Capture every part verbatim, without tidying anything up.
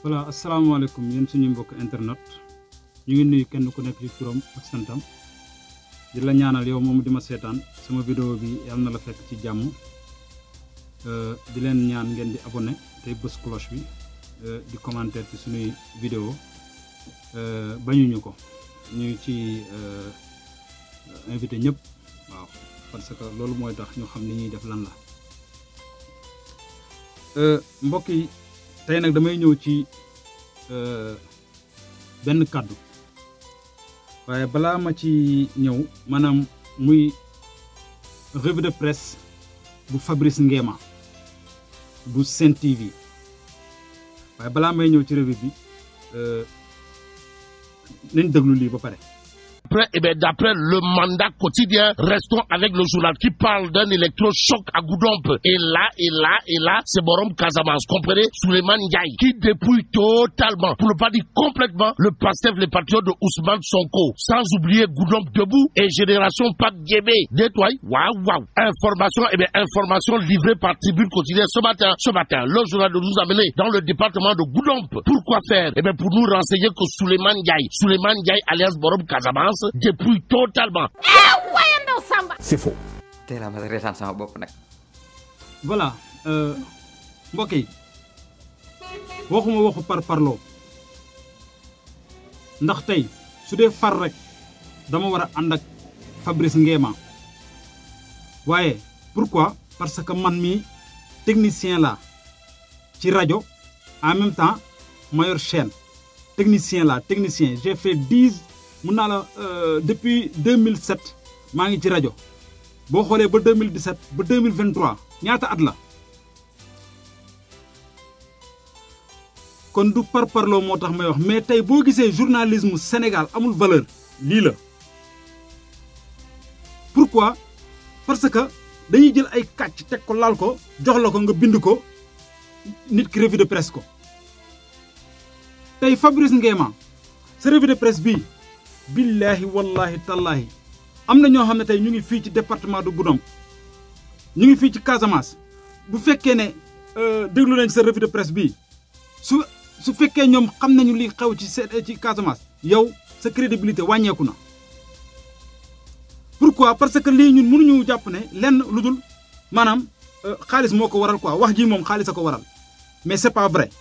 voilà asalaamaaleykum yéen suñu mbokk internet ñu ngi nuyu kenn ku nekk ci turam ak santam di la ñaanal yow moom di ma seetaan sama vidéo bi yàlla na la fekk ci jàmm di leen ñaan ngeen di abonné tey bës cloche bi di commentaire ci suñuy vidéo bañuñu ko ñu ci invité ñëpp waaw parce que loolu mooy tax ñu xam ni ñuy def lan la mbokk yi tey nag damay ñëw ci benn kàddu waaye balaa ma ci ñëw maanaam muy revue de presse bu Fabrice Nguema bu Sen T V waaye balaa may ñëw ci revue bi nañ déglu lii ba pare. Après, eh bien, d'après le mandat quotidien, restons avec le journal qui parle d'un électrochoc à Goudomp. Et là, et là, et là, c'est Borom Casamance. Comprenez, Souleymane Ndiaye, qui dépouille totalement, pour ne pas dire complètement, le Pastef, les patriotes de Ousmane Sonko. Sans oublier Goudomp debout et Génération Pape Guébé. Détoile, waouh, waouh. Information, eh bien, information livrée par Tribune Quotidien ce matin. Ce matin, le journal de nous amener dans le département de Goudomp. Pourquoi faire? Eh bien, pour nous renseigner que Souleymane Ndiaye, Souleymane Ndiaye alias Borom Casamance, depuis totalement. C'est faux. Voilà mbokk yi waxuma waxu par parloo ndax tey su dee far rek dama war a ànd ak Fabrice Nguema waaye pourquoi parce que man mi technicien la ci rajo en même temps ma yor chaîne technicien la technicien j'ai fait dix mun naa la depuis deux mille sept maa ngi ci rajo boo xoolee ba deux mille dix-sept ba deux mille vingt-trois ñaata at la kon du par parloo moo tax may wax mais tey boo gisee journalisme Sénégal amul valeur lii la pourquoi parce que dañuy jël ay kàcc teg ko laal ko jox la ko nga bind ko nit ki revue de presse ko tey Fabrice Nguema sa revue de presse bii billahi wallahi tallahi am na ñoo xam ne tey ñu ngi fii ci département de Goudomp ñu ngi fii ci Casamance bu fekkee ne déglu nañ sa revue de presse bii su su fekkee ñoom xam nañu li xew ci ci Casamance yow sa crédibilité wàññeeku na. pourquoi parce que lii ñun mënuñu jàpp ne lenn lu dul maanaam xaalis moo ko waral quoi wax ji moom xaalis a ko waral mais c'est pas vrai.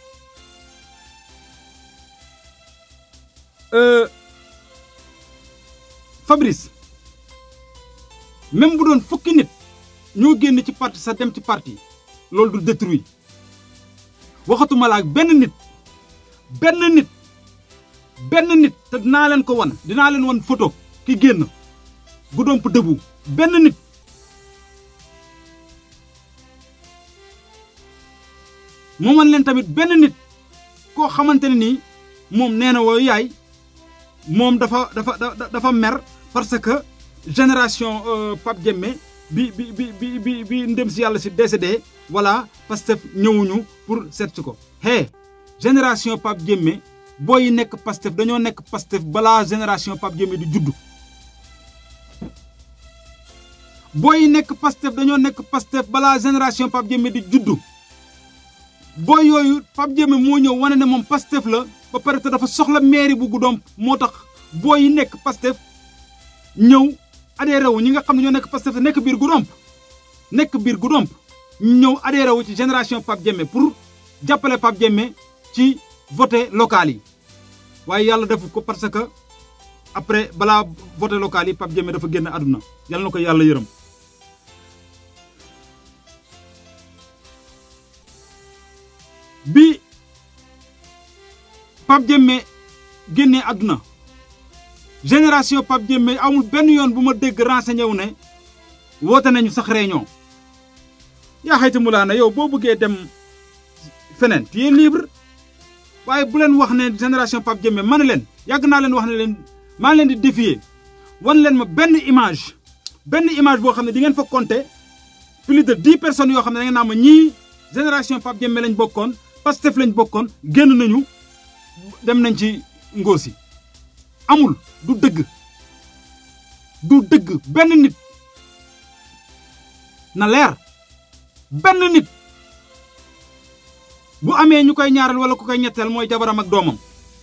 Fabrice même bu doon fukki nit ñoo génn ci parti sa dem ci parti loolu du détruit waxatuma la ak benn nit benn nit benn nit te dinaa leen ko wan dinaa leen wan photo ki génn Goudomp debout benn nit moo wan leen tamit benn nit koo xamante ne nii moom nee na woo yaay moom dafa dafa dafa mer parce que génération Pape Guémé bi bi bi bi bi bi ndem si yàlla si décédé voilà Pastef ñëwuñu pour seet si ko. hey génération Pape Guémé booy yi nekk Pastef dañoo nekk Pastef balaa génération Pape Guémé di juddu. booy yi nekk Pastef dañoo nekk Pastef balaa génération Pape Guémé di juddu booy yooyu Pape Guémé moo ñëw wane ne moom Pastef la. ba pare te dafa soxla mairie bu Goudomp moo tax booy yi nekk Pastef ñëw adhéré wu ñi nga xam ne ñoo nekk Pastef te nekk biir Goudomp nekk biir Goudomp ñëw adhéré wu ci génération Pape Guémé pour jàppale Pape Guémé ci voté local yi waaye yàlla defu ko parce que après balaa voté local yi Pape Guémé dafa génn àdduna yàlla na ko yàlla yërëm. bi Pape Guémé génnee àdduna génération Pape Guémé amul benn yoon bu ma dégg renseigné wu ne woote nañu sax réunion yaa xayti mu laa ne yow boo bëggee dem feneen tu es libre waaye bu leen wax ne génération Pape Guémé ma ne leen yàgg naa leen wax ne leen maa ngi leen di défier wan leen ma benn image benn image boo xam ne di ngeen fa compter plus de dix personnes yoo xam ne da ngeen naa ma ñii génération Pape Guémé lañ bokkoon Pastef lañ bokkoon génn nañu dem nañ ci ngóor si amul du dëgg du dëgg benn nit na leer benn nit bu amee ñu koy ñaaral wala ku koy ñetteel mooy jabaram ak doomam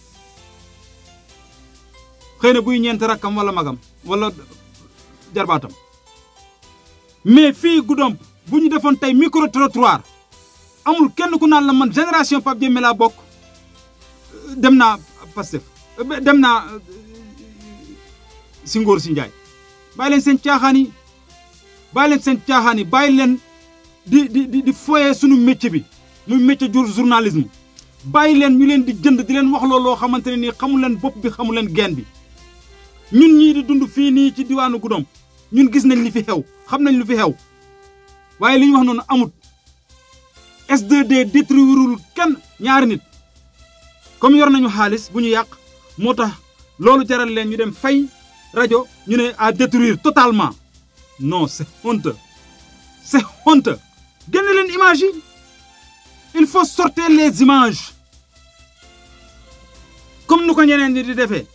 xëy na buy ñeent rakkam wala magam wala jarbaatam mais fii Goudomp bu ñu defoon tey micro trottoir amul kenn ku naan la man génération Pape Diémé laa bokk dem naa Pastef dem naa si ngóor si Njaay bàyyi leen seen caaxaan yi bàyyi leen seen caaxaan yi bàyyi leen di di di di foyee sunu métier bi muy métier jur journalisme bàyyi leen ñu leen di jënd di leen wax loolu loo xamante ne nii xamu leen bopp bi xamu leen geen bi ñun ñii di dund fii nii ci diwaanu Goudomp ñun gis nañ li fi xew xam nañ lu fi xew waaye li ñu wax noonu amut S deux D détruirul kenn ñaari nit comme yor nañu xaalis bu ñu yàq moo tax loolu jaral leen ñu dem fay rajo ñu ne à détruire totalement non c'est honteux c'est honteux génne leen image yi il faut sortir les images comme nu ko ñeneen ñi di defee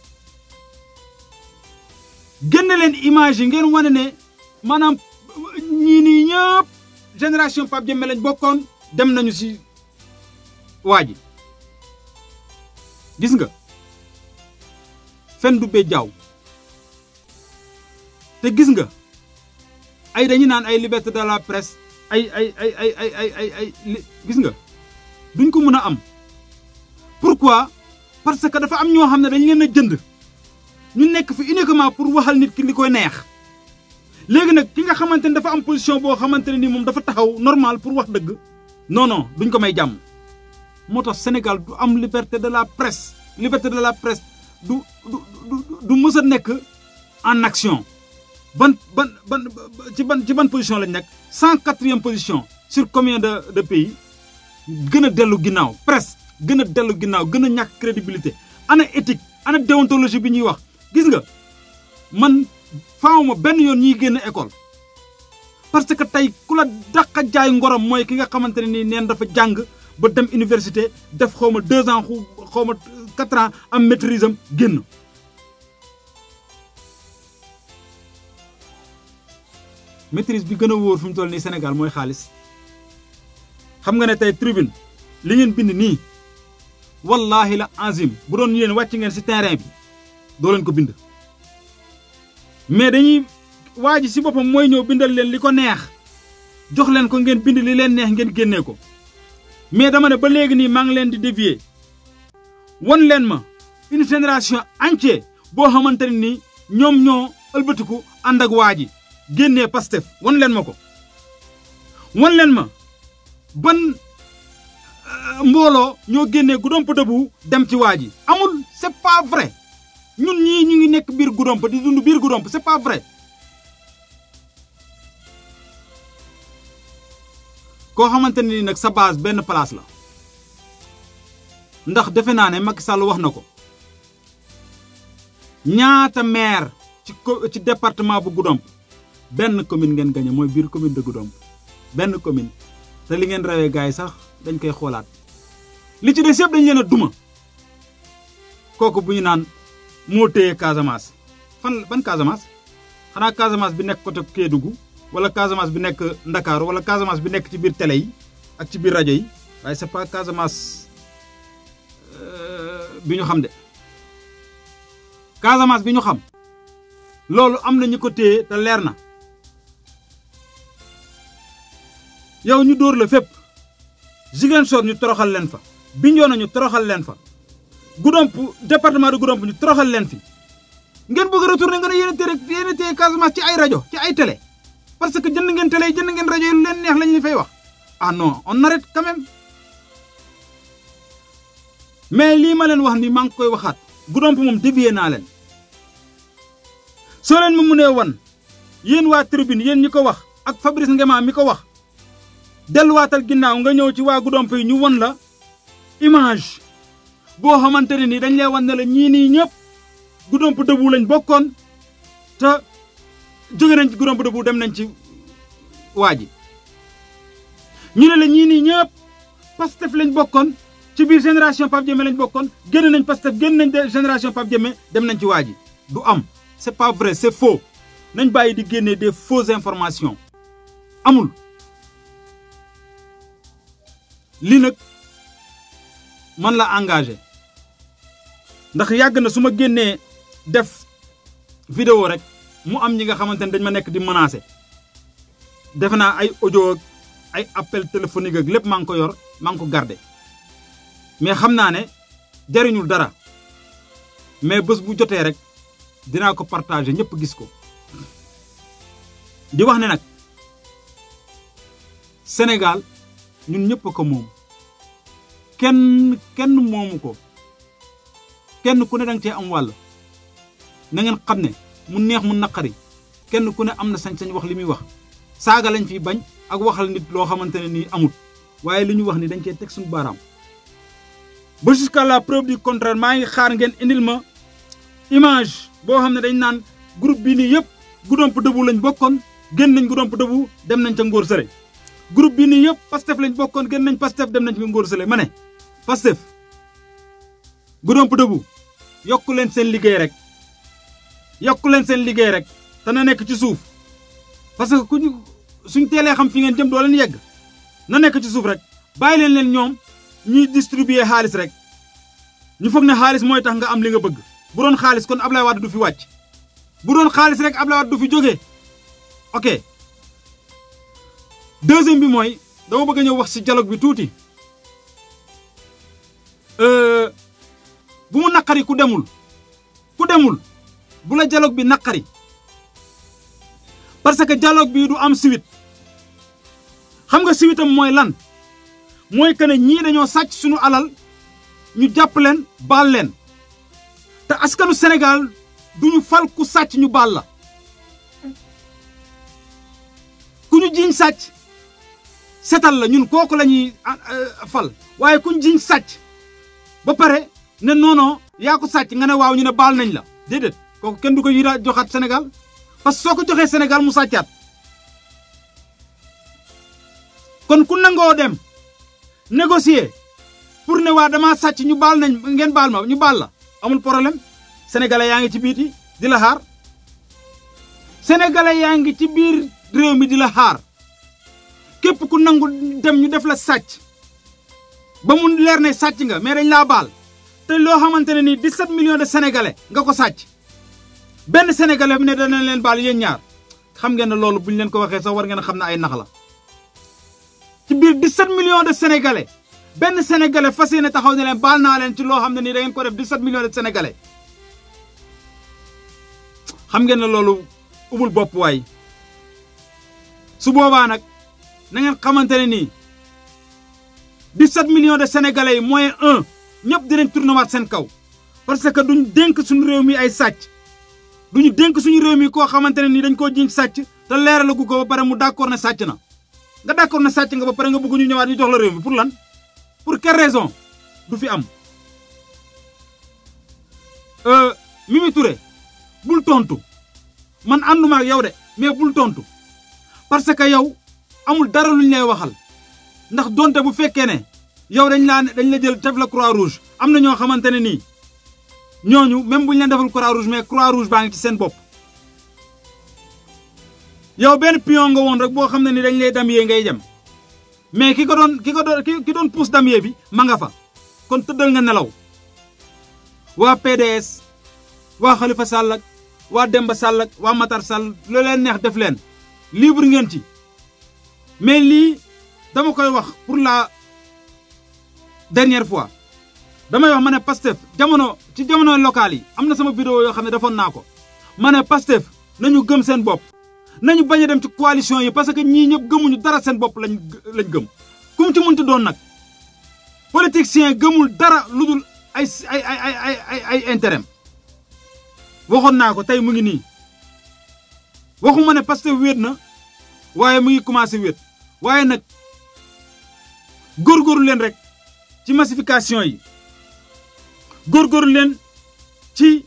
génne leen image yi ngeen wane ne maanaam ñii nii ñëpp génération Pape Diémé lañ bokkoon dem nañu ci waa ji gis nga fen du bee jaaw te gis nga ay dañu naan ay liberté de la presse ay ay ay ay ay ay ay ay gis nga duñ ko mën a am pourquoi parce que dafa am ñoo xam ne dañu leen a jënd ñu nekk fi uniquement pour waxal nit ki li koy neex léegi nag ki nga xamante ne dafa am position boo xamante ne ni moom dafa taxaw normal pour wax dëgg non non duñ ko may jàmm moo tax Sénégal du am liberté de la presse liberté de la presse du du du du mës a nekk en action ban ban ban ci ban ci ban position lañ nekk cent quatrième position sur combien de de pays gën a dellu ginnaaw presse gën a dellu ginnaaw gën a ñàkk crédibilité ana éthique ana déontologie bi ñuy wax gis nga man faawuma benn yoon ñiy génn école parce que tey ku la dàq jaay ngorom mooy ki nga xamante ne nii neen dafa jàng ba dem université def xaw ma deux ans xu xaw ma quatre ans am maîtrise am génn maîtrise bi gën a wóor fi mu toll nii Sénégal mooy xaalis xam nga ne tey tribune li ngeen bind nii wallahi la azim bu doon yéen wàcc ngeen ci terrain bi doo leen ko bind mais dañuy waa ji ci boppam mooy ñëw bindal leen li ko neex jox leen ko ngeen bind li leen neex ngeen génnee ko mais dama ne ba léegi nii maa ngi leen di dévier won leen ma une génération entière boo xamante ne nii ñoom ñoo ëlbatiku ànd ak waa ji génnee Pastef won leen ma ko won leen ma ban mbooloo ñoo génnee Goudomp Debout dem ci waa ji amul c'est pas vrai ñun ñii ñu ngi nekk biir Goudomp di dund biir Goudomp c'est pas vrai koo xamante ne ni nag sa base benn place la ndax defe naa ne Macky Sall wax na ko ñaata maire ci ci département bu Goudomp benn commune ngeen gagné mooy biir commune de Goudomp benn commune te li ngeen rawee gars yi sax dañ koy xoolaat li ci des yëpp dañ leen a duma kooku bu ñu naan moo téye Casamance fan ban Casamance xanaa Casamance bi nekk côté Kédougou wala Casamance bi nekk Ndakaaru wala Casamance bi nekk ci biir télé yi ak ci biir rajo yi waaye c'est pas Casamance bi ñu xam de Casamance bi ñu xam loolu am na ñu ko téye te leer na yow ñu dóor la fépp Ziguinchor ñu toroxal leen fa Bignona ñu toroxal leen fa Goudomp département de Goudomp ñu toroxal leen fi ngeen bëgg a retourner nga ne yéen a téye yéen a téye Casamance ci ay rajo ci ay télé parce que jënd ngeen télé jënd ngeen rajo yi lu leen neex lañ ñu fay wax ah non on arrête quand même mais lii ma leen wax ni maa ngi koy waxaat Goudomp moom dévier naa leen soo leen ma mënee wan yéen waa tribune yéen ñi ko wax ak Fabrice Ngema mi ko wax delluwaatal ginnaaw nga ñëw ci waa Goudomp yi ñu won la image boo xamante ne ni dañ lay wan ne la ñii nii ñëpp Goudomp Debout lañ bokkoon te jóge nañ ci Goudomp Debout dem nañ ci waa ji ñu ne la ñii nii ñëpp Pastef lañ bokkoon ci biir génération Pape Diémé lañ bokkoon génn nañ Pastef génn nañ de génération Pape Diémé dem nañ ci waa ji du am c'est pas vrai c'est faux nañ bàyyi di génnee des fausses informations amul lii nag man la engagé ndax yàgg na su ma génnee def vidéo rek mu am ñi nga xamante ne dañ ma nekk di menacer defe naa ay audio ak ay appel téléphonique ak lépp maa ngi ko yor maa ngi ko gardé mais xam naa ne jariñul dara mais bés bu jotee rek dinaa ko partager ñëpp gis ko di wax ne nag Sénégal ñun ñëpp ko moom kenn kenn moomu ko kenn ku ne danga cee am wàll na ngeen xam ne mu neex mu naqari kenn ku ne am na sañ-sañ wax li muy wax saaga lañ fi bañ ak waxal nit loo xamante ne nii amut waaye li ñu wax ni dañ cee teg suñu baaraam ba jusqu'à la preuve du contraire maa ngi xaar ngeen indil ma image boo xam ne dañ naan groupe bii nii yëpp Goudomp Debout lañ bokkoon génn nañ Goudomp Debout dem nañ ca Ngor Sële groupe bii nii yëpp Pastef lañ bokkoon génn nañ Pastef dem nañ ca Ngor Sële ma ne Pastef Goudomp Debout yokku leen seen liggéey rek yokku leen seen liggéey rek te na nekk ci suuf parce que ku ñu suñ teelee xam fi ngeen jëm doo leen yegg na nekk ci suuf rek bàyyi leen leen ñoom ñuy distribuer xaalis rek ñu foog ne xaalis mooy tax nga am li nga bëgg bu doon xaalis kon Ablaye Wade du fi wàcc bu doon xaalis rek Ablaye Wade du fi jógee ok deuxième bi mooy dama bëgg a ñëw wax ci dialogue bi tuuti bu mu naqari ku demul ku demul bu la dialogue bi naqari parce que dialogue bi du am suite xam nga suite am mooy lan mooy que ne ñii dañoo sàcc suñu alal ñu jàpp leen baal leen te askanu Sénégal duñu fal ku sàcc ñu baal la ku ñu jiiñ sàcc setal la ñun kooku la ñuy fal waaye ku ñu jiiñ sàcc ba pare ne noonon yaa ko sàcc nga ne waaw ñu ne baal nañ la déedéet kooku kenn du ko yira joxaat Sénégal parce que soo ko joxee Sénégal mu sàccaat kon ku nangoo dem négocier pour ne waa damaa sàcc ñu baal nañ ngeen baal ma ñu baal la amul problème sénégalais yaa ngi ci biiti di la xaar sénégalais yaa ngi ci biir réew mi di la xaar képp ku nangu dem ñu def la sàcc ba mu leer ne sàcc nga mais dañ laa baal te loo xamante ne nii dix-sept millions de sénégalais nga ko sàcc benn sénégalais bi ne danañ leen baal yéen ñaar xam ngeen ne loolu buñ leen ko waxee sax war ngeen a xam ne ay nax la ci biir dix-sept millions de sénégalais benn sénégalais fas yéene taxaw ne leen baal naa leen ci loo xam ne nii da ngeen ko def dix-sept millions de sénégalais xam ngeen ne loolu ubul bopp waay su boobaa nag na ngeen xamante ne nii dix-sept millions de sénégalais yi moins un ñëpp dinañ tournewaat seen kaw parce que duñ dénk suñu réew mi ay sàcc duñu dénk suñu réew mi koo xamante ne nii dañ koo jiñ sàcc te leeralagu ko ba pare mu d'accord ne sàcc na nga d'accord ne sàcc nga ba pare nga bëgg ñu ñëwaat ñu jox la réew mi pour lan pour quelle raison du fi am Mimi Touré bul tontu man ànduma ak yow de mais bul tontu parce que yow amul dara luñ lay waxal ndax donte bu fekkee ne yow dañ laa dañ la jël def la croix rouge am na ñoo xamante ne nii ñooñu même buñ leen defal croix rouge mais croix rouge baa ngi ci seen bopp yow benn pion nga woon rek boo xam ne ni dañ lay damyee ngay dem mais ki ko doon ki ko doon ki doon pousse damyee bi ma nga fa kon tëddal nga nelaw waa P D S waa Khalifa Sall ak waa Demba Sall ak waa Matar Sall loo leen neex def leen libre ngeen ci mais lii dama koy wax pour la dernière fois damay wax ma ne Pastef jamono ci jamono locales yi am na sama vidéo yoo xam ne defoon naa ko ma ne Pastef nañu gëm seen bopp nañu bañ a dem ci coalition yi parce que ñii ñëpp gëmuñu dara seen bopp lañ lañ gëm ku mu ci mënti doon nag politicien gëmul dara lu dul ay ay ay ay ay ay intérêt waxoon naa ko tey mu ngi nii waxuma ne Pastef wéet na waaye mu ngi commencé wéet waaye nag góorgóorlu leen rek ci massification yi góorgóorlu leen ci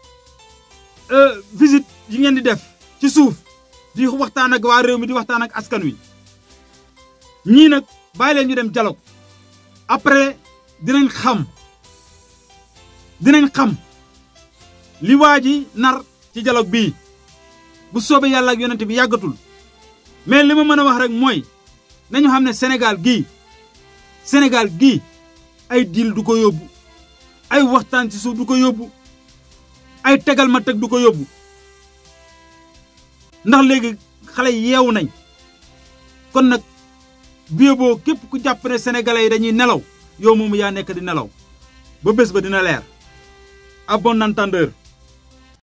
visite yi ngeen di def ci suuf di waxtaan ak waa réew mi di waxtaan ak askan wi ñii nag bàyyi leen ñu dem dialogue après dinañ xam dinañ xam li waa ji nar ci dialogue bii bu soobee yàlla ak yonent bi yàggatul mais li ma mën a wax rek mooy nañu xam ne Sénégal gii Sénégal gii ay deal du ko yóbbu ay waxtaan ci suuf du ko yóbbu ay tegal ma teg du ko yóbbu ndax léegi xale yeewu nañ kon nag bio boo képp ku jàpp ne sénégalais yi dañuy nelaw yow moomu yaa nekk di nelaw ba bés ba dina leer à bon entendeur.